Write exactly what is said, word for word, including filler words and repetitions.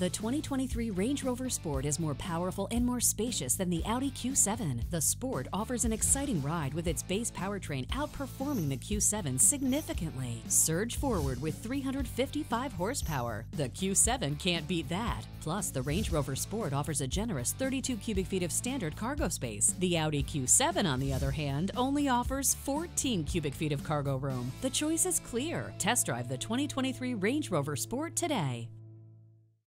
The twenty twenty-three Range Rover Sport is more powerful and more spacious than the Audi Q seven. The Sport offers an exciting ride with its base powertrain outperforming the Q seven significantly. Surge forward with three hundred fifty-five horsepower. The Q seven can't beat that. Plus, the Range Rover Sport offers a generous thirty-two cubic feet of standard cargo space. The Audi Q seven, on the other hand, only offers fourteen cubic feet of cargo room. The choice is clear. Test drive the twenty twenty-three Range Rover Sport today.